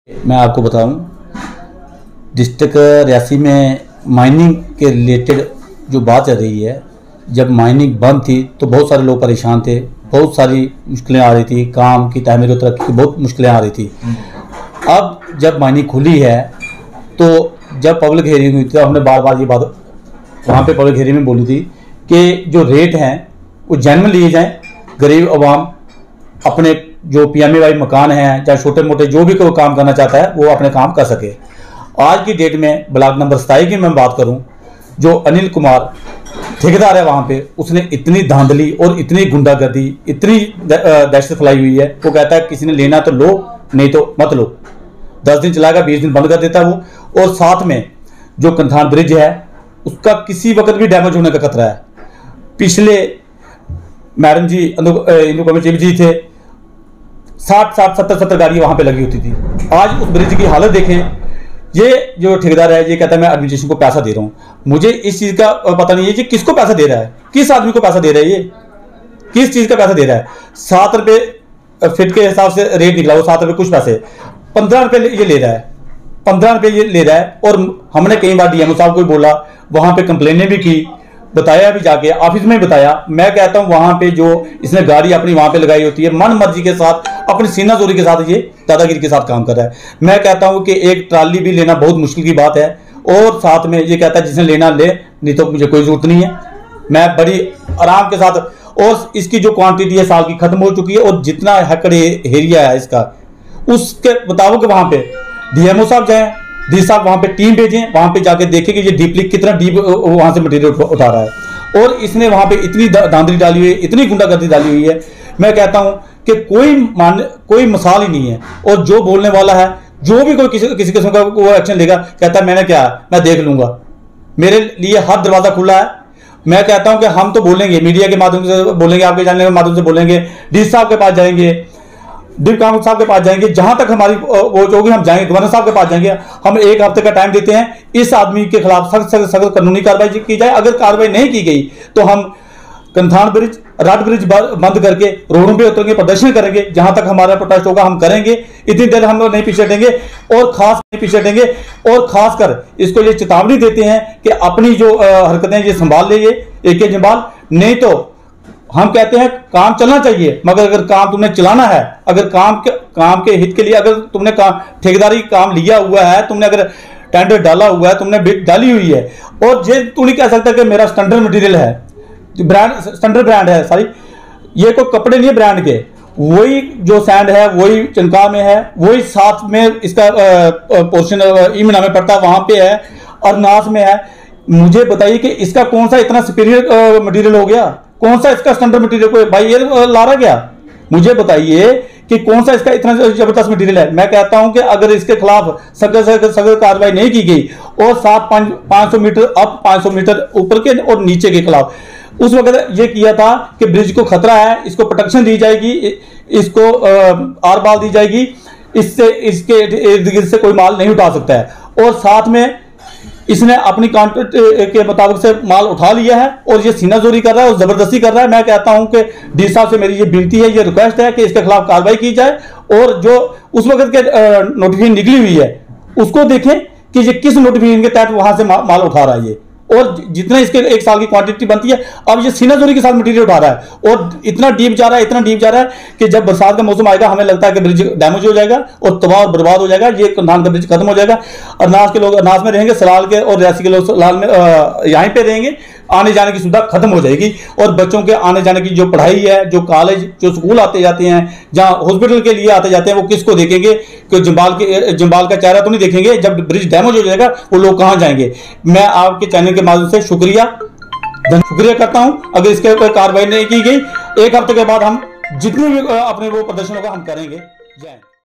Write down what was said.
मैं आपको बताऊं, डिस्ट्रिक्ट रियासी में माइनिंग के रिलेटेड जो बात चल रही है, जब माइनिंग बंद थी तो बहुत सारे लोग परेशान थे, बहुत सारी मुश्किलें आ रही थी, काम की तहमीर और तरक्की की बहुत मुश्किलें आ रही थी। अब जब माइनिंग खुली है तो जब पब्लिक हेयरिंग हुई थी तो हमने बार बार ये बात वहाँ पे पब्लिक हेयरिंग में बोली थी कि जो रेट हैं वो जेन्युइन लिए जाएँ, गरीब आवाम अपने जो PMAY मकान हैं चाहे छोटे मोटे जो भी कोई काम करना चाहता है वो अपने काम कर सके। आज की डेट में ब्लॉक नंबर 27 की मैं बात करूं, जो अनिल कुमार ठेकेदार है वहाँ पे, उसने इतनी धांधली और इतनी गुंडागर्दी, इतनी दहशत फैलाई हुई है। वो कहता है किसी ने लेना तो लो, नहीं तो मत लो। 10 दिन चलाएगा, 20 दिन बंद कर देता है वो। और साथ में जो कंथान ब्रिज है उसका किसी वक्त भी डैमेज होने का खतरा है। पिछले madam ji Indu committee chief ji थे, 60-70 गाड़ियाँ वहाँ पे लगी होती थी। आज उस ब्रिज की हालत देखें। ये जो ठेकेदार है ये कहता है मैं एडमिनिस्ट्रेशन को पैसा दे रहा हूँ। मुझे इस चीज़ का पता नहीं है कि किसको पैसा दे रहा है, किस आदमी को पैसा दे रहा है, ये किस चीज़ का पैसा दे रहा है। 7 रुपये फिट के हिसाब से रेट निकला, वो 7 रुपये कुछ पैसे, 15 रुपये ये ले रहा है, 15 रुपये ये ले रहा है। और हमने कई बार DMO साहब को बोला, वहाँ पे कंप्लेनें भी की, बताया भी, जाके ऑफिस में बताया। मैं कहता हूँ वहाँ पे जो इसने गाड़ी अपनी वहाँ पे लगाई होती है, मन मर्जी के साथ, अपनी सीनाजोरी के साथ, ये दादागिरी के साथ काम कर रहा है। मैं कहता हूँ कि एक ट्राली भी लेना बहुत मुश्किल की बात है। और साथ में ये कहता है जिसने लेना ले, नहीं तो मुझे कोई जरूरत नहीं है। मैं बड़ी आराम के साथ, और इसकी जो क्वांटिटी है साल की खत्म हो चुकी है, और जितना हैकड़ एरिया है इसका उसके मुताबिक वहाँ पे DMO साहब जाए, डी साहब वहाँ पे टीम भेजें, वहाँ पे जाके देखें कि ये डीपली कितना डीप वहाँ से मटेरियल उठा रहा है। और इसने वहाँ पे इतनी धांधली डाली हुई है, इतनी गुंडागर्दी डाली हुई है, मैं कहता हूँ कि कोई मिसाल ही नहीं है। और जो बोलने वाला है, जो भी कोई किसी किस्म का वो एक्शन लेगा, कहता है मैंने क्या, मैं देख लूंगा। मेरे लिए हर दरवाजा खुला है। मैं कहता हूं कि हम तो बोलेंगे, मीडिया के माध्यम से बोलेंगे, आपके जानने के माध्यम से बोलेंगे, डी साहब के पास जाएंगे, डिप्टी कमिश्नर साहब के पास जाएंगे, जहां तक हमारी वो होगी हम जाएंगे, गवर्नर साहब के पास जाएंगे। हम 1 हफ्ते का टाइम देते हैं, इस आदमी के खिलाफ सख्त कानूनी कार्रवाई की जाए। अगर कार्रवाई नहीं की गई तो हम कंथान ब्रिज, राड ब्रिज बंद करके रोडों पे उतरेंगे, प्रदर्शन करेंगे। जहां तक हमारा प्रोटेस्ट होगा हम करेंगे। इतनी देर हम लोग नहीं पीछे हटेंगे, और खास नहीं पीछे हटेंगे। और खासकर इसको ये चेतावनी देते हैं कि अपनी जो हरकतें ये संभाल ले, ये एक जंबाल, नहीं तो हम कहते हैं काम चलना चाहिए, मगर अगर काम तुमने चलाना है, अगर काम के हित के लिए अगर तुमने ठेकेदारी काम लिया हुआ है, तुमने अगर टेंडर डाला हुआ है, तुमने बिड डाली हुई है, और ये तू नहीं कह सकता कि मेरा स्टैंडर्ड मटेरियल है, ब्रांड स्टैंडर्ड ब्रांड है, सॉरी ये कोई कपड़े नहीं है ब्रांड के, वही जो सैंड है वही चनका में है, वही साथ में इसका पोर्शन ईमना में पड़ता है, वहां पे है, अरनास में है। मुझे बताइए कि इसका कौन सा इतना सुपीरियर मटेरियल हो गया, कौन सा इसका स्टैंडर्ड मटेरियल कोई भाई ये ला रहा क्या? मुझे बताइए कि कौन सा इसका इतना जबरदस्त मटेरियल है। मैं कहता हूं कि अगर इसके खिलाफ सख्त कार्रवाई नहीं की गई, और 500 मीटर अप, 500 मीटर ऊपर के और नीचे के खिलाफ, उस वक्त ये किया था कि ब्रिज को खतरा है, इसको प्रोटेक्शन दी जाएगी, इसको आर बाल दी जाएगी, इससे इसके इर्द गिर्द से कोई माल नहीं उठा सकता है। और साथ में इसने अपनी कॉन्ट्रैक्ट के मुताबिक से माल उठा लिया है, और ये सीनाजोरी कर रहा है और जबरदस्ती कर रहा है। मैं कहता हूं कि डी साहब से मेरी ये विनती है, ये रिक्वेस्ट है कि इसके खिलाफ कार्रवाई की जाए, और जो उस वक्त के नोटिफिकेशन निकली हुई है उसको देखें कि ये किस नोटिफिकेशन के तहत वहां से माल उठा रहा है ये, और जितना इसके 1 साल की क्वांटिटी बनती है, अब ये सीनाजोरी के साथ मटेरियल उठा रहा है, और इतना डीप जा रहा है, इतना डीप जा रहा है कि जब बरसात का मौसम आएगा हमें लगता है कि ब्रिज डैमेज हो जाएगा और तबाह और बर्बाद हो जाएगा, ये कंधान का ब्रिज खत्म हो जाएगा। अरनास के लोग अरनास में रहेंगे, सलाल के और रियासी के लोग सलाल में यहीं पे रहेंगे, आने जाने की सुविधा खत्म हो जाएगी। और बच्चों के आने जाने की जो पढ़ाई है, जो कॉलेज, जो स्कूल आते जाते हैं, जहाँ हॉस्पिटल के लिए आते जाते हैं, वो किसको देखेंगे? कि जंबाल का चेहरा तो नहीं देखेंगे। जब ब्रिज डैमेज हो जाएगा वो लोग कहाँ जाएंगे? मैं आपके चैनल के माध्यम से शुक्रिया करता हूं। अगर इसके ऊपर कार्रवाई नहीं की गई, 1 हफ्ते के बाद हम जितने भी अपने वो प्रदर्शन होगा हम करेंगे। जय।